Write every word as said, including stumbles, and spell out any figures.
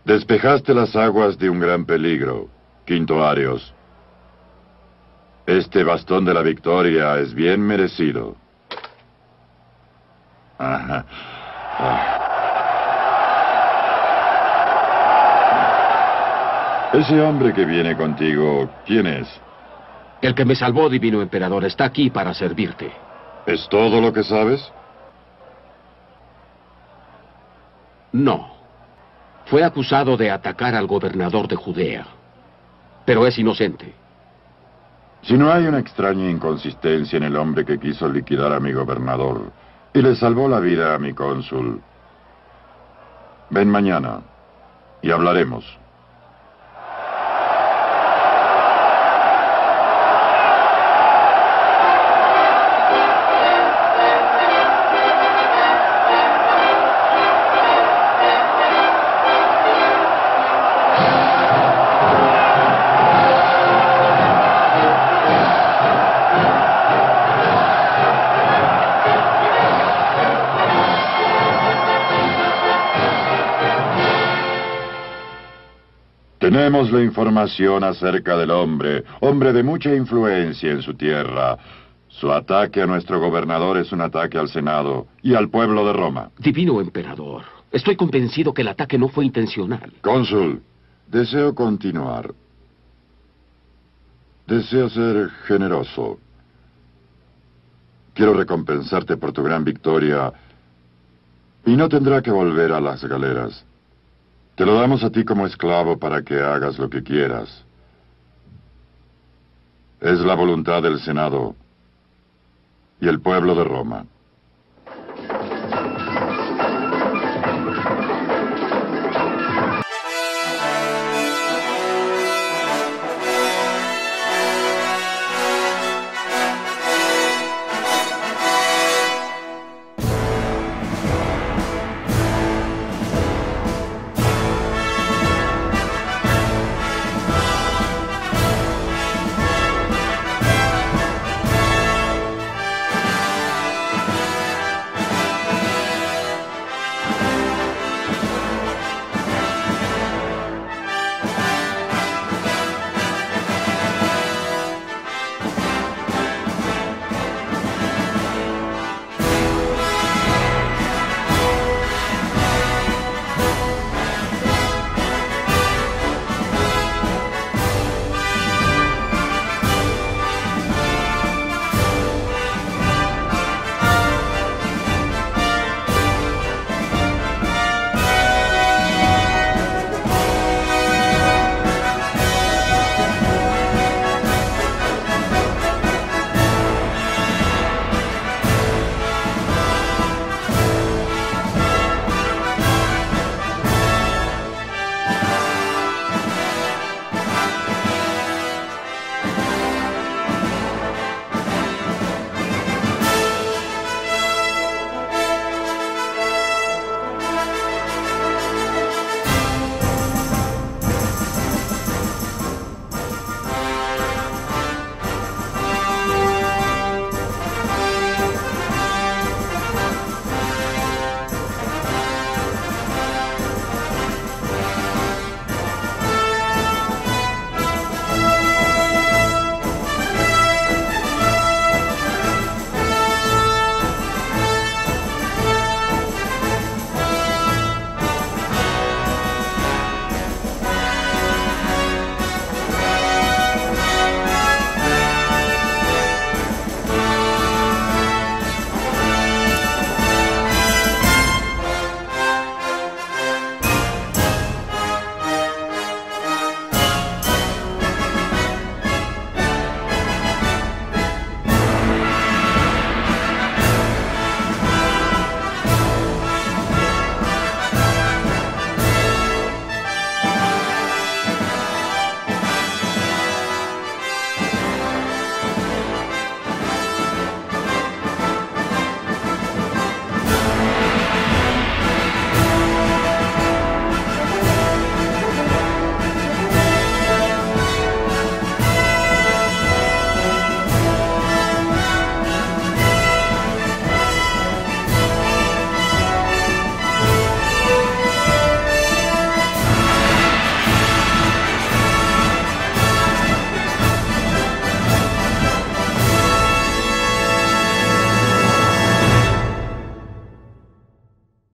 Despejaste las aguas de un gran peligro, Quinto Arios. Este bastón de la victoria es bien merecido. Ajá. Ah. Ese hombre que viene contigo, ¿quién es? El que me salvó, divino emperador, está aquí para servirte. ¿Es todo lo que sabes? No. Fue acusado de atacar al gobernador de Judea. Pero es inocente. Si no hay una extraña inconsistencia en el hombre que quiso liquidar a mi gobernador y le salvó la vida a mi cónsul, ven mañana y hablaremos. Tenemos la información acerca del hombre, hombre de mucha influencia en su tierra. Su ataque a nuestro gobernador es un ataque al Senado y al pueblo de Roma. Divino emperador, estoy convencido que el ataque no fue intencional. Cónsul, deseo continuar. Deseo ser generoso. Quiero recompensarte por tu gran victoria y no tendrá que volver a las galeras. Te lo damos a ti como esclavo para que hagas lo que quieras. Es la voluntad del Senado y el pueblo de Roma.